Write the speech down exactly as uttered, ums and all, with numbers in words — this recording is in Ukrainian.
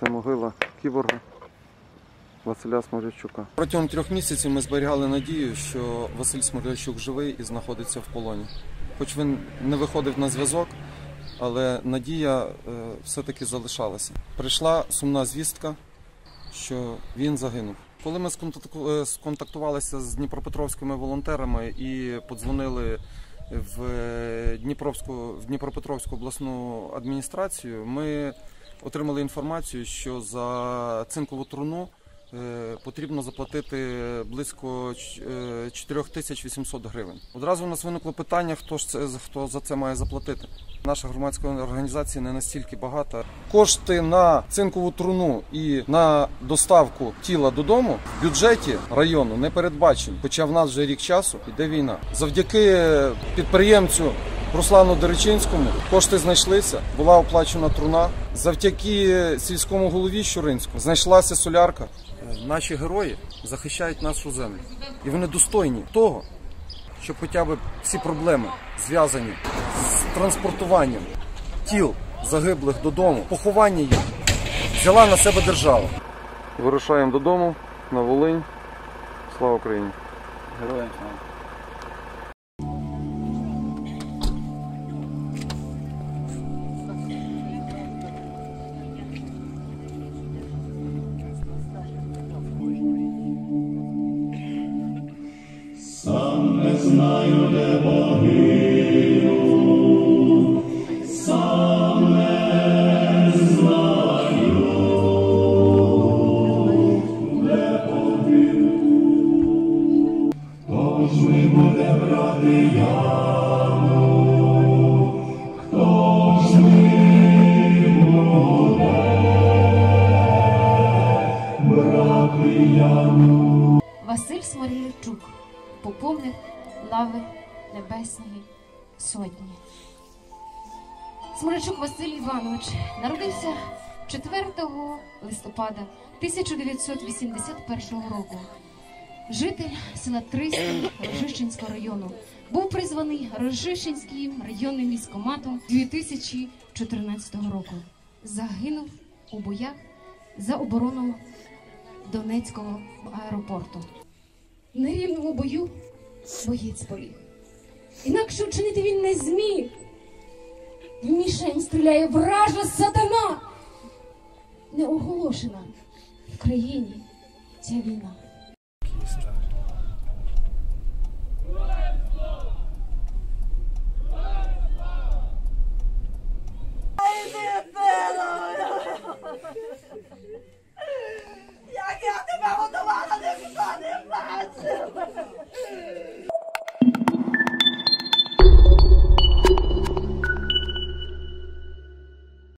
Це могила кіборга Василя Смолярчука. Протягом трьох місяців ми зберігали надію, що Василь Смолярчук живий і знаходиться в полоні. Хоч він не виходив на зв'язок, але надія все-таки залишалася. Прийшла сумна звістка, що він загинув. Коли ми сконтактувалися з дніпропетровськими волонтерами і подзвонили в Дніпровську, в Дніпропетровську обласну адміністрацію, ми отримали інформацію, що за цинкову труну потрібно заплатити близько чотири тисячі вісімсот гривень. Одразу у нас виникло питання, хто ж це, хто за це має заплатити. Наша громадська організація не настільки багата. Кошти на цинкову труну і на доставку тіла додому в бюджеті району не передбачені, хоча в нас вже рік часу іде війна. Завдяки підприємцю Руслану Деречинському кошти знайшлися, була оплачена труна. Завдяки сільському голові Щуринському знайшлася солярка. Наші герої захищають нашу землю. І вони достойні того, щоб хоча б всі проблеми, зв'язані з транспортуванням тіл загиблих додому, поховання їх, взяла на себе держава. Вирушаємо додому, на Волинь. Слава Україні! Героям слава! Сам не знаю, де погину, сам не знаю, де погину. Хто ж ми буде брати яму, хто ж ми буде брати яму. Василь Смолярчук, полковник лави Небесної Сотні. Смолярчук Василь Іванович народився четвертого листопада тисяча дев'ятсот вісімдесят першого року. Житель села Тристань Рожищенського району. Був призваний Рожищенським районним військкоматом дві тисячі чотирнадцятого року. Загинув у боях за оборону Донецького аеропорту. В нерівному бою боєць поліг. Інакше вчинити він не зміг. В мішень стріляє вража сатана. Не оголошена в країні ця війна. Як я тебе годувала, ніхто не бачив!